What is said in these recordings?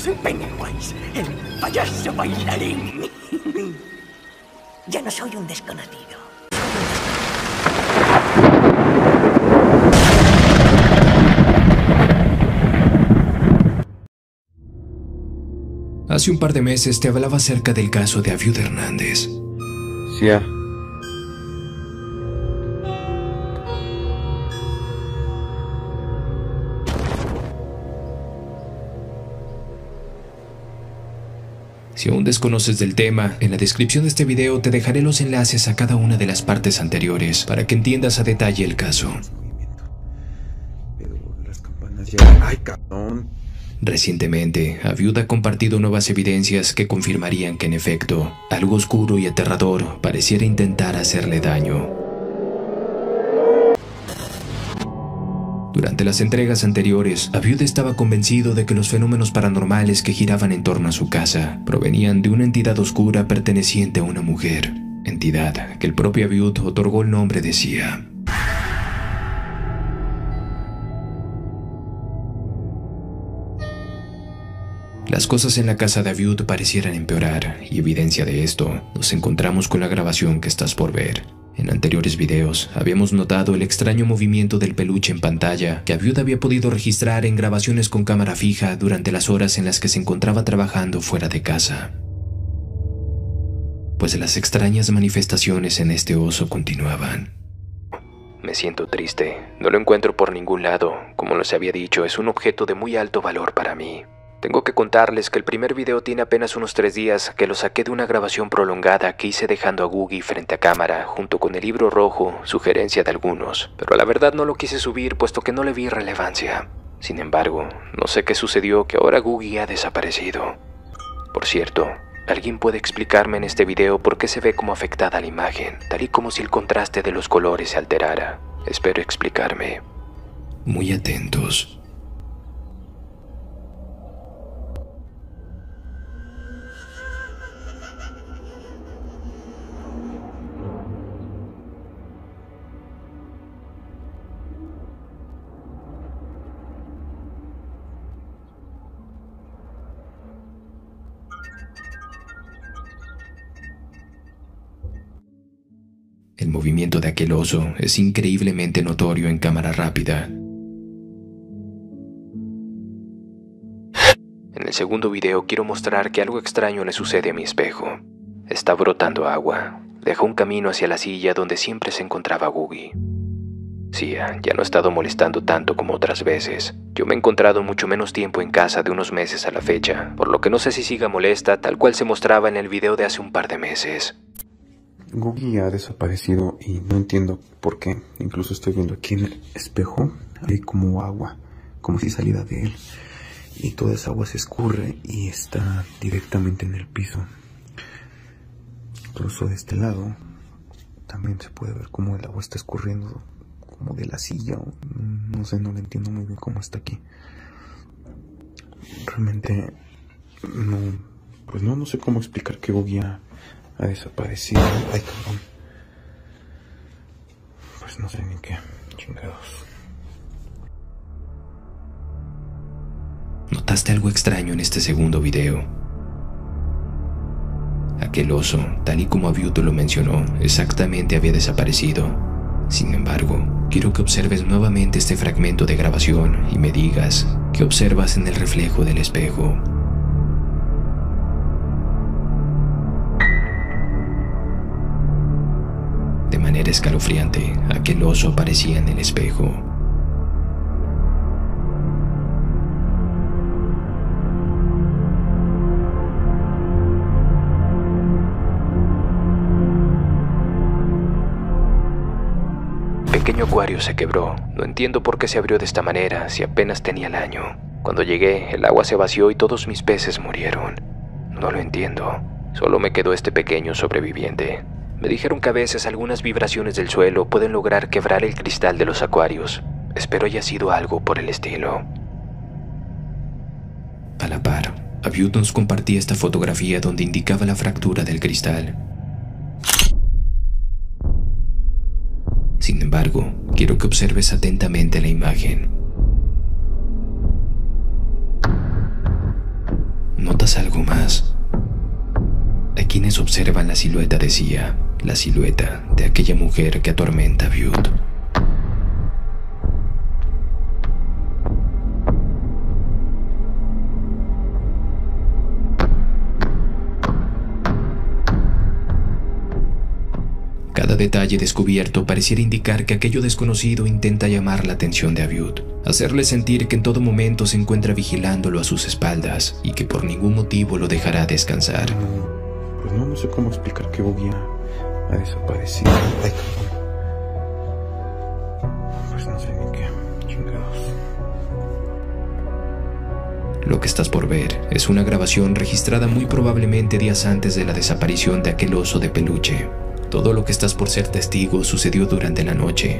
soy Pennywise, el payaso bailarín. Ya no soy un desconocido. Hace un par de meses te hablaba acerca del caso de Aviud Hernández. Sí. Si aún desconoces del tema, en la descripción de este video te dejaré los enlaces a cada una de las partes anteriores para que entiendas a detalle el caso. ¡Ay, cabrón! Recientemente, Aviud ha compartido nuevas evidencias que confirmarían que en efecto, algo oscuro y aterrador pareciera intentar hacerle daño. Durante las entregas anteriores, Aviud estaba convencido de que los fenómenos paranormales que giraban en torno a su casa provenían de una entidad oscura perteneciente a una mujer, entidad que el propio Aviud otorgó el nombre de Sia. Las cosas en la casa de Aviud parecieran empeorar, y evidencia de esto nos encontramos con la grabación que estás por ver. En anteriores videos habíamos notado el extraño movimiento del peluche en pantalla que Aviud había podido registrar en grabaciones con cámara fija durante las horas en las que se encontraba trabajando fuera de casa. Pues las extrañas manifestaciones en este oso continuaban. Me siento triste, no lo encuentro por ningún lado. Como les había dicho, es un objeto de muy alto valor para mí. Tengo que contarles que el primer video tiene apenas unos 3 días que lo saqué de una grabación prolongada que hice dejando a Googie frente a cámara junto con el libro rojo, sugerencia de algunos, pero la verdad no lo quise subir puesto que no le vi relevancia. Sin embargo, no sé qué sucedió que ahora Googie ha desaparecido. Por cierto, ¿alguien puede explicarme en este video por qué se ve como afectada la imagen, tal y como si el contraste de los colores se alterara? Espero explicarme. Muy atentos. El movimiento de aquel oso es increíblemente notorio en cámara rápida. En el segundo video quiero mostrar que algo extraño le sucede a mi espejo. Está brotando agua. Deja un camino hacia la silla donde siempre se encontraba Googie. Sia ya no ha estado molestando tanto como otras veces. Yo me he encontrado mucho menos tiempo en casa de unos meses a la fecha, por lo que no sé si siga molesta tal cual se mostraba en el video de hace un par de meses. Googie ha desaparecido y no entiendo por qué. Incluso estoy viendo aquí en el espejo, hay como agua, como si saliera de él. Y toda esa agua se escurre y está directamente en el piso. Incluso de este lado también se puede ver cómo el agua está escurriendo como de la silla. No sé, no lo entiendo muy bien cómo está aquí. Realmente no sé cómo explicar que Googie ha desaparecido. Ay, cabrón. Pues no sé ni qué chingados. ¿Notaste algo extraño en este segundo video? Aquel oso, tal y como Aviud lo mencionó, exactamente había desaparecido. Sin embargo, quiero que observes nuevamente este fragmento de grabación y me digas qué observas en el reflejo del espejo. De manera escalofriante, aquel oso aparecía en el espejo. El pequeño acuario se quebró. No entiendo por qué se abrió de esta manera si apenas tenía el año. Cuando llegué, el agua se vació y todos mis peces murieron. No lo entiendo. Solo me quedó este pequeño sobreviviente. Me dijeron que a veces algunas vibraciones del suelo pueden lograr quebrar el cristal de los acuarios. Espero haya sido algo por el estilo. A la par, Aviud nos compartía esta fotografía donde indicaba la fractura del cristal. Sin embargo, quiero que observes atentamente la imagen. más. Hay quienes observan la silueta, decía, la silueta de aquella mujer que atormenta a Butte. Cada detalle descubierto pareciera indicar que aquello desconocido intenta llamar la atención de Abiud, hacerle sentir que en todo momento se encuentra vigilándolo a sus espaldas y que por ningún motivo lo dejará descansar. Pues no sé cómo explicar que Boogie ha desaparecido. Ay, pues no sé ni qué chingados. Lo que estás por ver es una grabación registrada muy probablemente días antes de la desaparición de aquel oso de peluche. Todo lo que estás por ser testigo sucedió durante la noche.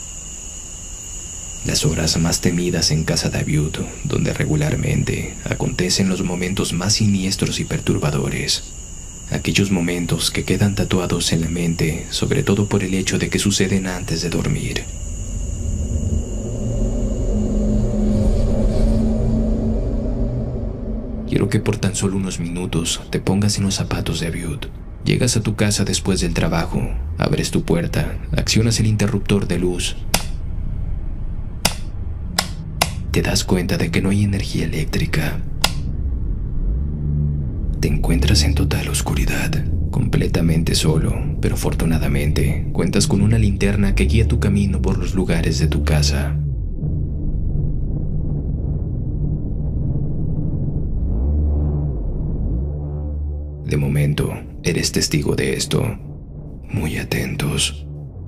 Las horas más temidas en casa de Abiud, donde regularmente acontecen los momentos más siniestros y perturbadores. Aquellos momentos que quedan tatuados en la mente, sobre todo por el hecho de que suceden antes de dormir. Quiero que por tan solo unos minutos te pongas en los zapatos de Abiud. Llegas a tu casa después del trabajo, abres tu puerta, accionas el interruptor de luz. Te das cuenta de que no hay energía eléctrica. Te encuentras en total oscuridad, completamente solo, pero afortunadamente cuentas con una linterna que guía tu camino por los lugares de tu casa. De momento, eres testigo de esto. Muy atentos.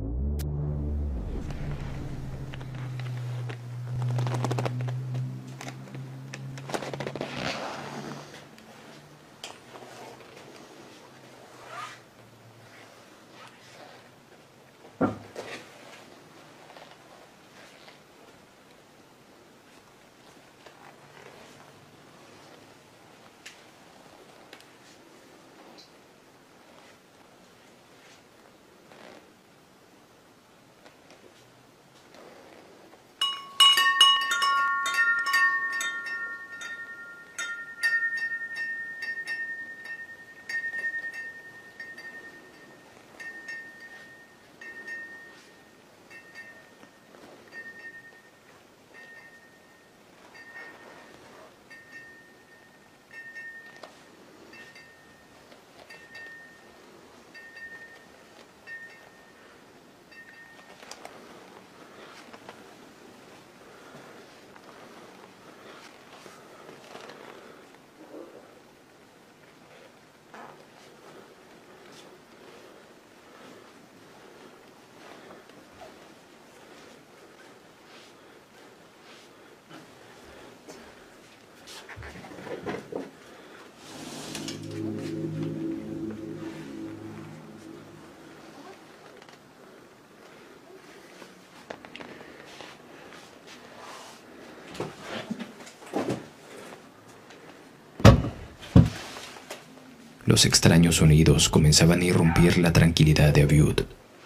Los extraños sonidos comenzaban a irrumpir la tranquilidad de Abiud.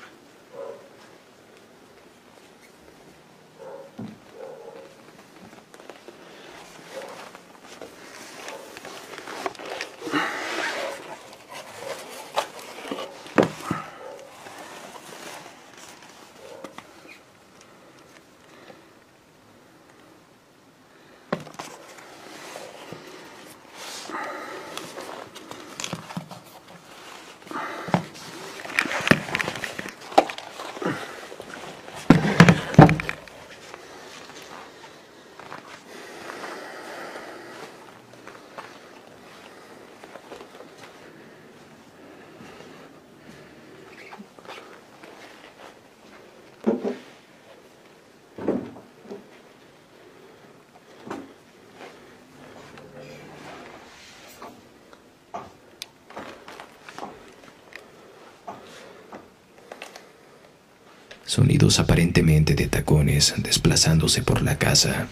Sonidos aparentemente de tacones desplazándose por la casa.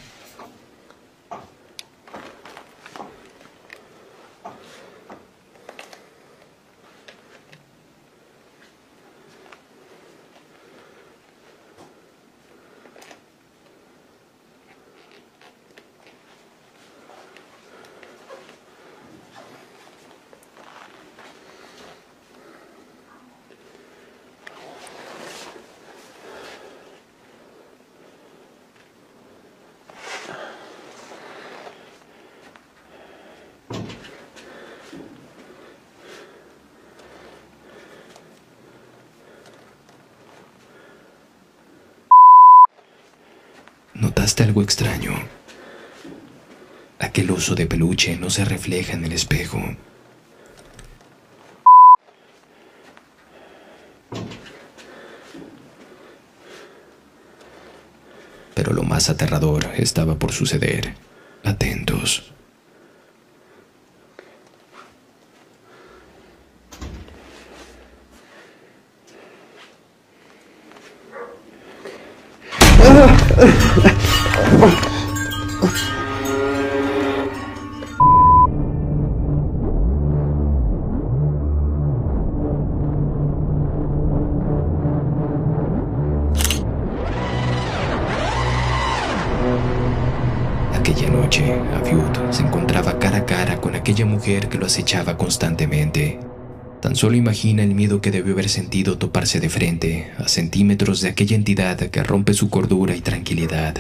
notaste algo extraño. Aquel oso de peluche no se refleja en el espejo. Pero lo más aterrador estaba por suceder. Atentos. Aquella noche, Aviud se encontraba cara a cara con aquella mujer que lo acechaba constantemente. Tan solo imagina el miedo que debió haber sentido toparse de frente, a centímetros de aquella entidad que rompe su cordura y tranquilidad.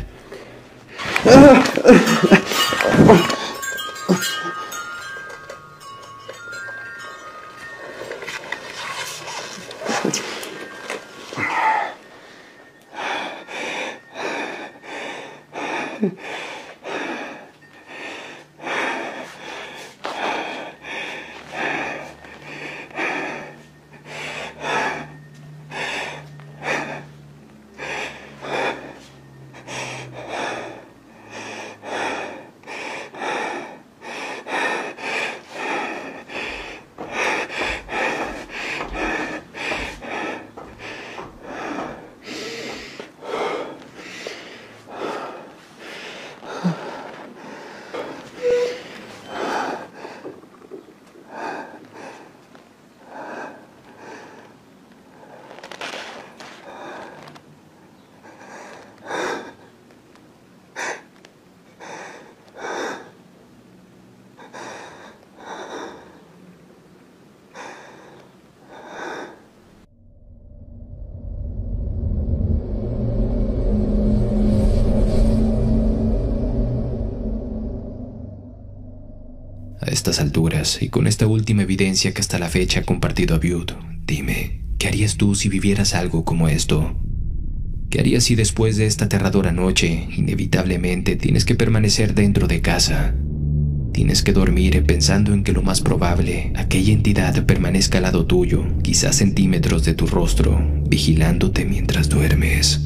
A estas alturas, y con esta última evidencia que hasta la fecha ha compartido Aviud, dime, ¿qué harías tú si vivieras algo como esto? ¿Qué harías si después de esta aterradora noche, inevitablemente tienes que permanecer dentro de casa? Tienes que dormir pensando en que lo más probable, aquella entidad permanezca al lado tuyo, quizás centímetros de tu rostro, vigilándote mientras duermes.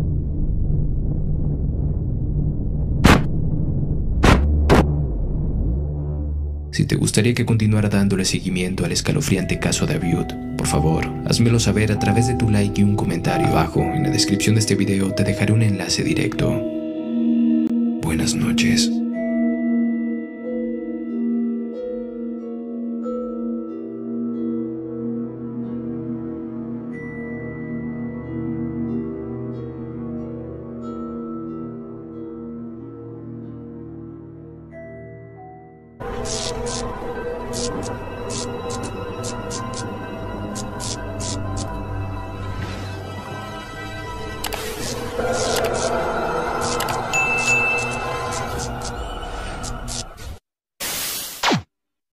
Si te gustaría que continuara dándole seguimiento al escalofriante caso de Aviud, por favor, házmelo saber a través de tu like y un comentario abajo. En la descripción de este video te dejaré un enlace directo. Buenas noches.